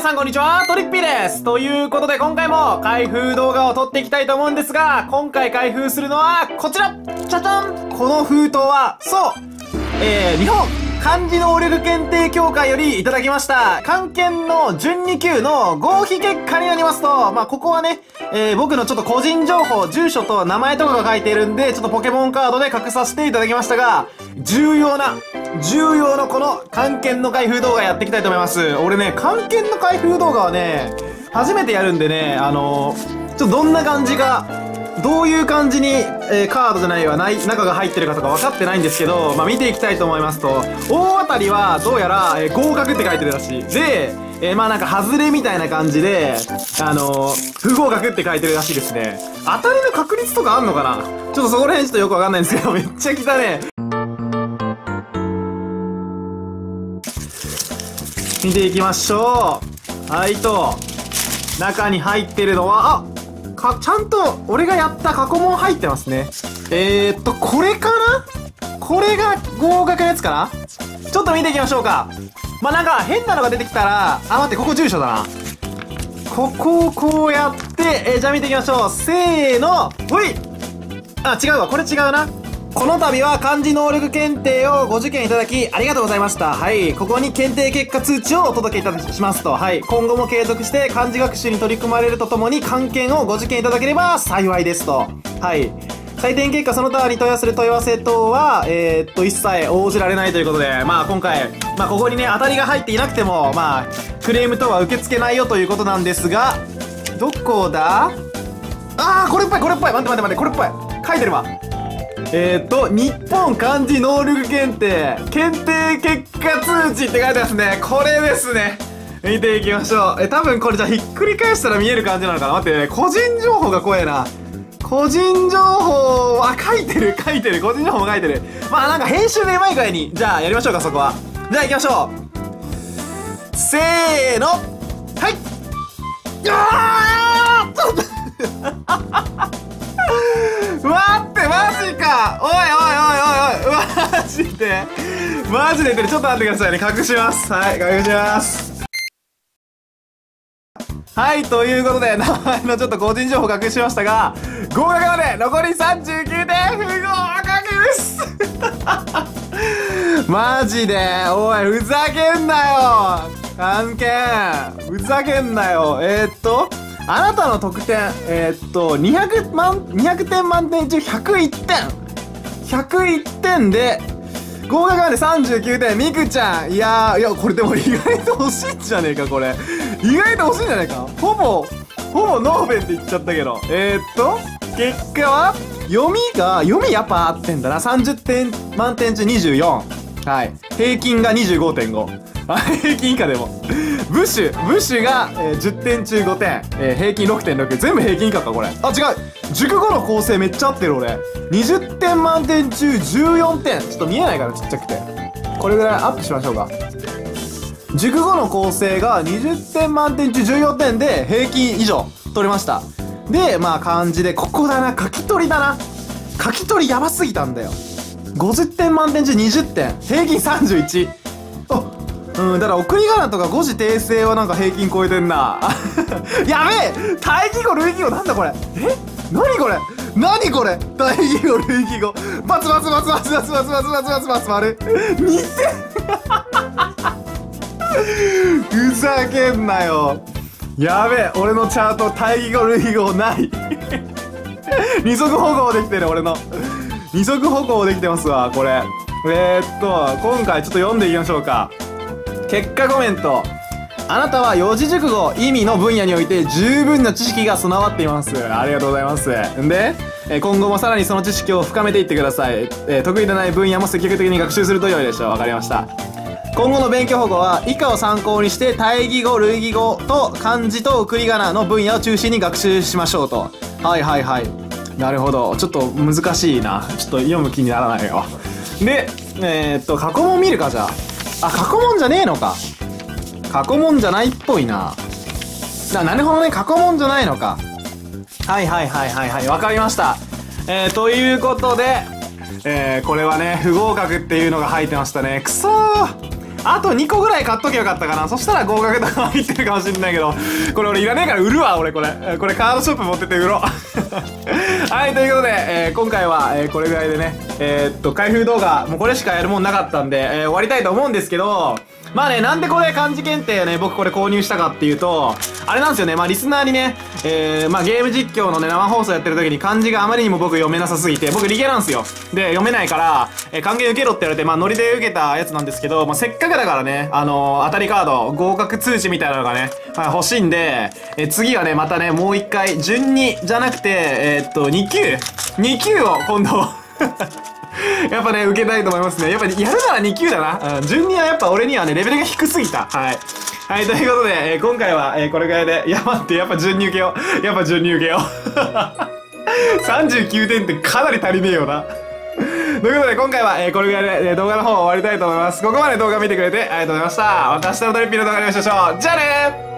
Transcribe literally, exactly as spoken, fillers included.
さんこんにちは、トリッピーです。ということで今回も開封動画を撮っていきたいと思うんですが、今回開封するのはこちらじゃじゃん、この封筒は、そうえー、日本漢字能力検定協会よりいただきました。漢検の準に級の合否結果になりますと、まあ、ここはね、えー、僕のちょっと個人情報、住所と名前とかが書いているんで、ちょっとポケモンカードで隠させていただきましたが、重要な、重要なこの漢検の開封動画やっていきたいと思います。俺ね、漢検の開封動画はね、初めてやるんでね、あのー、ちょっとどんな感じか、どういう感じに、えー、カードじゃないわ、ない、中が入ってるかとか分かってないんですけど、まあ、見ていきたいと思いますと、大当たりはどうやら、えー、合格って書いてるらしい。で、えー、まあなんか外れみたいな感じで、あのー、不合格って書いてるらしいですね。当たりの確率とかあんのかな？ちょっとそこら辺ちょっとよくわかんないんですけど、めっちゃ汚ねえ。見ていきましょう。はいと、中に入ってるのは、あか、ちゃんと俺がやった過去問入ってますね。えーっと、これかな？これが合格のやつかな？ちょっと見ていきましょうか。まあ、なんか変なのが出てきたら、あ、待って、ここ住所だな。ここをこうやって、えー、じゃあ見ていきましょう。せーの、ほい！あ、違うわ。これ違うな。この度は漢字能力検定をご受験いただきありがとうございました。はい。ここに検定結果通知をお届けいたしますと。はい。今後も継続して漢字学習に取り組まれるとともに漢検をご受験いただければ幸いですと。はい。採点結果その他に問い合わせる問い合わせ等は、えー、っと、一切応じられないということで、まあ今回、まあここにね、当たりが入っていなくても、まあ、クレーム等は受け付けないよということなんですが、どこだ？あー、これっぽい、これっぽい。待って待って待って、これっぽい。書いてるわ。えー、っと、日本漢字能力検定、検定結果通知って書いてますね。これですね。見ていきましょう。え、多分これじゃあひっくり返したら見える感じなのかな？待って、ね、個人情報が怖えな。個人情報は書いてる、書いてる。個人情報も書いてる。まあなんか編集でうまい具合に、じゃあやりましょうか、そこは。じゃあ行きましょう。せーの。はい。あーちょっと待って、マジか。おいおいおいおいおい、マジでマジで言ってる。ちょっと待ってくださいね。隠します。はい、隠します。はい、ということで、名前のちょっと個人情報隠しましたが、合格まで残りさんじゅうきゅうてん、不合格ですマジで、おい、ふざけんなよ漢検、ふざけんなよ。えー、っと、あなたの得点、えー、っと、にひゃくまん、にひゃくてん満点中ひゃくいってん。ひゃくいってんで、合格までさんじゅうきゅうてん、みくちゃん。いやー、いや、これでも意外と欲しいんじゃねえか、これ。意外と欲しいんじゃないか。ほぼ、ほぼノーベンって言っちゃったけど。えー、っと、結果は、読みが、読みやっぱ合ってんだな。さんじゅってん満点中にじゅうよん。はい。平均が にじゅうごてんご。あ、平均以下でも。ブッシュ、ブッシュが、えー、じゅってん中ごてん。えー、平均 ろくてんろく。全部平均以下か、これ。あ、違う。熟語の構成めっちゃ合ってる、俺。にじゅってん満点中じゅうよんてん。ちょっと見えないから、ちっちゃくて。これぐらいアップしましょうか。熟語の構成がにじゅってん満点中じゅうよんてんで平均以上取れました。で、まあ漢字で、ここだな、書き取りだな。書き取りやばすぎたんだよ。ごじゅってん満点中にじゅってん。平均さんじゅういち。あ、うん、だから送り仮名とか誤字訂正はなんか平均超えてんな。やべえ、対義語類義語なんだこれ。え、何これ、何これ、対義語類義語。バツバツバツバツバツバツバツバツバツバツ丸。にてん。ふざけんなよ。やべえ、俺のチャート対義語類義語ない二足歩行できてる、俺の二足歩行できてますわ、これ。えー、っと今回ちょっと読んでいきましょうか。結果コメント。あなたは四字熟語意味の分野において十分な知識が備わっています。ありがとうございます。んで、え今後もさらにその知識を深めていってください。え得意でない分野も積極的に学習すると良いでしょう。わかりました。今後の勉強方法は以下を参考にして対義語類義語と漢字と送り仮名の分野を中心に学習しましょうと。はいはいはい。なるほど。ちょっと難しいな。ちょっと読む気にならないよ。で、えー、っと過去問見るか、じゃあ。あ、過去問じゃねえのか。過去問じゃないっぽいな。あ、なるほどね。過去問じゃないのか。はいはいはいはいはい。わかりました。えー、ということで、えー、これはね、不合格っていうのが入ってましたね。くそー。 あとにこぐらい買っときゃよかったかな。そしたら合格とか入ってるかもしんないけど、これ俺いらねえから売るわ、俺これ。これカードショップ持ってって売ろう。はい、ということで、えー、今回は、えー、これぐらいでね、えー、っと、開封動画、もうこれしかやるもんなかったんで、えー、終わりたいと思うんですけど、まあね、なんでこれ漢字検定ね、僕これ購入したかっていうと、あれなんですよね、まあリスナーにね、えー、まあゲーム実況のね、生放送やってる時に漢字があまりにも僕読めなさすぎて、僕理系なんですよ。で、読めないから、えー、還元受けろって言われて、まあノリで受けたやつなんですけど、まあせっかくだからね、あのー、当たりカード、合格通知みたいなのがね、はい、欲しいんで、えー、次はね、またね、もう一回、順に、じゃなくて、えー、っと、に級 ?に 級を今度、やっぱね、受けたいと思いますね。やっぱりやるならに級だな。うん、順にはやっぱ俺にはね、レベルが低すぎた。はい。はい、ということで、えー、今回は、えー、これぐらいで、いや、待って、やっぱ順に受けよう。やっぱ順に受けよう。さんじゅうきゅうてんってかなり足りねえよな。ということで、今回は、えー、これぐらいで、えー、動画の方を終わりたいと思います。ここまで動画見てくれてありがとうございました。また明日のトリッピーの動画でお会いしましょう。じゃあねー。